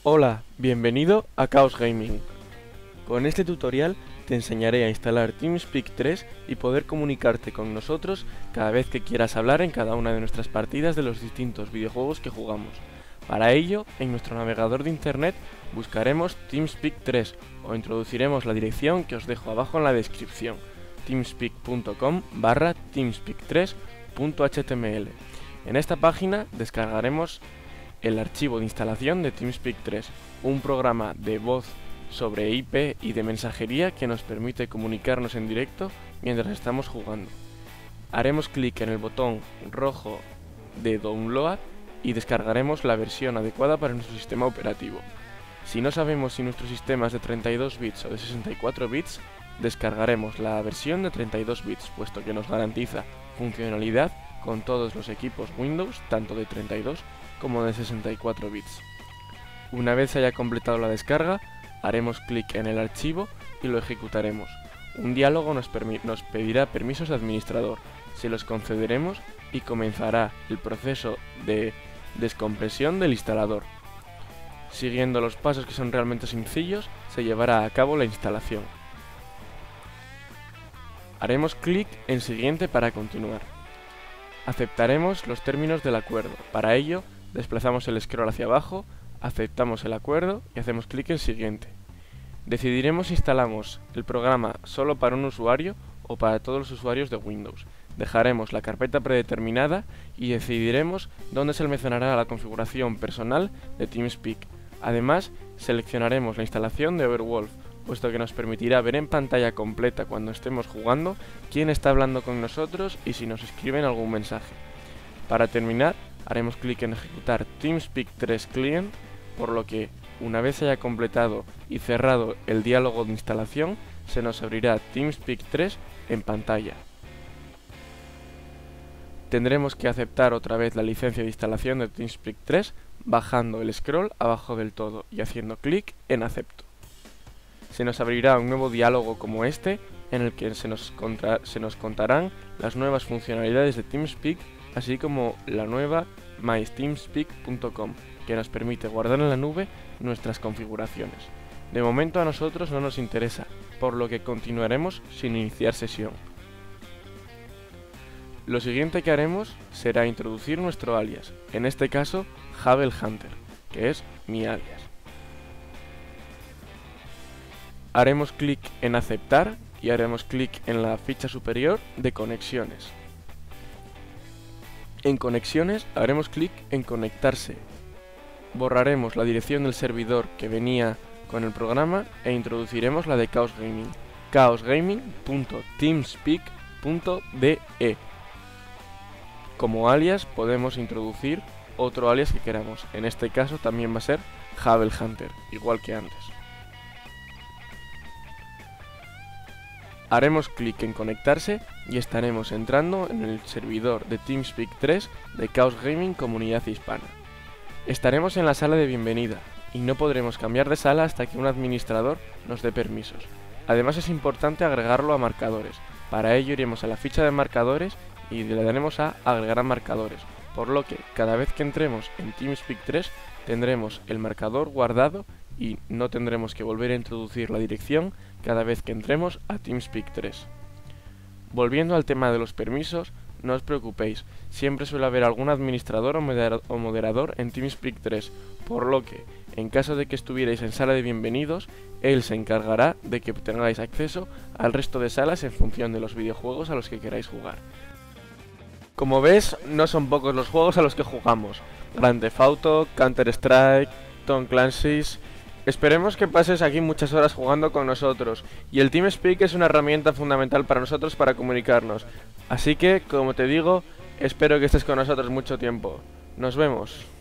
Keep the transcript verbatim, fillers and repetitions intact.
Hola, bienvenido a Chaos Gaming. Con este tutorial te enseñaré a instalar TeamSpeak tres y poder comunicarte con nosotros cada vez que quieras hablar en cada una de nuestras partidas de los distintos videojuegos que jugamos. Para ello, en nuestro navegador de internet buscaremos TeamSpeak tres o introduciremos la dirección que os dejo abajo en la descripción, teamspeak punto com barra teamspeak tres punto h t m l. En esta página descargaremos el archivo de instalación de TeamSpeak tres, un programa de voz sobre I P y de mensajería que nos permite comunicarnos en directo mientras estamos jugando. Haremos clic en el botón rojo de Download y descargaremos la versión adecuada para nuestro sistema operativo. Si no sabemos si nuestro sistema es de treinta y dos bits o de sesenta y cuatro bits, descargaremos la versión de treinta y dos bits, puesto que nos garantiza funcionalidad con todos los equipos Windows, tanto de treinta y dos como de sesenta y cuatro bits. Una vez se haya completado la descarga, haremos clic en el archivo y lo ejecutaremos. Un diálogo nos, nos pedirá permisos de administrador, se los concederemos y comenzará el proceso de descompresión del instalador. Siguiendo los pasos que son realmente sencillos, se llevará a cabo la instalación. Haremos clic en siguiente para continuar. Aceptaremos los términos del acuerdo. Para ello, desplazamos el scroll hacia abajo, aceptamos el acuerdo y hacemos clic en siguiente. Decidiremos si instalamos el programa solo para un usuario o para todos los usuarios de Windows. Dejaremos la carpeta predeterminada y decidiremos dónde se almacenará la configuración personal de TeamSpeak. Además, seleccionaremos la instalación de Overwolf, puesto que nos permitirá ver en pantalla completa cuando estemos jugando quién está hablando con nosotros y si nos escriben algún mensaje. Para terminar, haremos clic en ejecutar TeamSpeak tres Client, por lo que, una vez se haya completado y cerrado el diálogo de instalación, se nos abrirá TeamSpeak tres en pantalla. Tendremos que aceptar otra vez la licencia de instalación de TeamSpeak tres, bajando el scroll abajo del todo y haciendo clic en Acepto. Se nos abrirá un nuevo diálogo como este, en el que se nos, contra, se nos contarán las nuevas funcionalidades de TeamSpeak, así como la nueva my teamspeak punto com, que nos permite guardar en la nube nuestras configuraciones. De momento a nosotros no nos interesa, por lo que continuaremos sin iniciar sesión. Lo siguiente que haremos será introducir nuestro alias, en este caso Havel Hunter, que es mi alias. Haremos clic en aceptar y haremos clic en la ficha superior de conexiones. En conexiones haremos clic en conectarse. Borraremos la dirección del servidor que venía con el programa e introduciremos la de Chaos Gaming, chaos gaming punto teamspeak punto d e. Como alias podemos introducir otro alias que queramos, en este caso también va a ser Havel Hunter, igual que antes. Haremos clic en conectarse y estaremos entrando en el servidor de TeamSpeak tres de Chaos Gaming Comunidad Hispana. Estaremos en la sala de bienvenida y no podremos cambiar de sala hasta que un administrador nos dé permisos. Además es importante agregarlo a marcadores. Para ello iremos a la ficha de marcadores y le daremos a agregar a marcadores, por lo que cada vez que entremos en TeamSpeak tres tendremos el marcador guardado y no tendremos que volver a introducir la dirección cada vez que entremos a TeamSpeak tres. Volviendo al tema de los permisos, no os preocupéis, siempre suele haber algún administrador o moderador en TeamSpeak tres, por lo que, en caso de que estuvierais en sala de bienvenidos, él se encargará de que tengáis acceso al resto de salas en función de los videojuegos a los que queráis jugar. Como ves, no son pocos los juegos a los que jugamos: Grand Theft Auto, Counter-Strike, Tom Clancy's. Esperemos que pases aquí muchas horas jugando con nosotros, y el TeamSpeak es una herramienta fundamental para nosotros para comunicarnos. Así que, como te digo, espero que estés con nosotros mucho tiempo. Nos vemos.